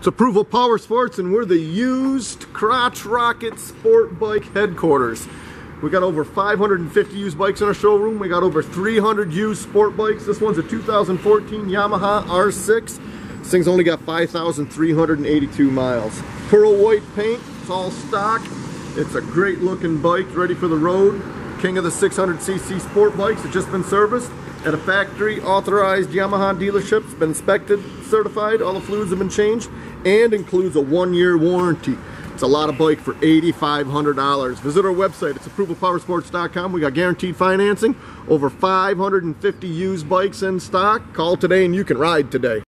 It's Approval Power Sports, and we're the used crotch rocket sport bike headquarters. We got over 550 used bikes in our showroom. We got over 300 used sport bikes. This one's a 2014 Yamaha R6. This thing's only got 5,382 miles. Pearl white paint, it's all stock. It's a great looking bike, ready for the road. King of the 600cc sport bikes. It's just been serviced at a factory authorized Yamaha dealership. It's been inspected, certified, all the fluids have been changed, and includes a 1-year warranty. It's a lot of bike for $8,500. Visit our website, it's approvalpowersports.com. We got guaranteed financing, over 550 used bikes in stock. Call today and you can ride today.